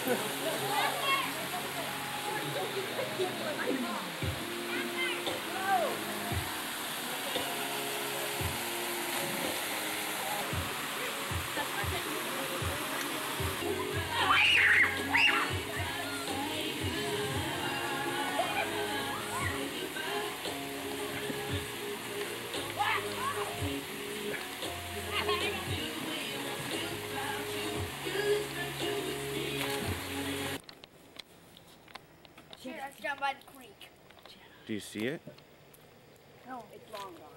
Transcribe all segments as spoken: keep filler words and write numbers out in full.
Here, that's down by the creek. Do you see it? No, it's long gone.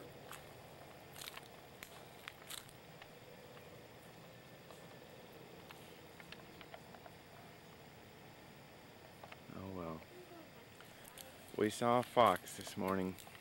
Oh well. We saw a fox this morning.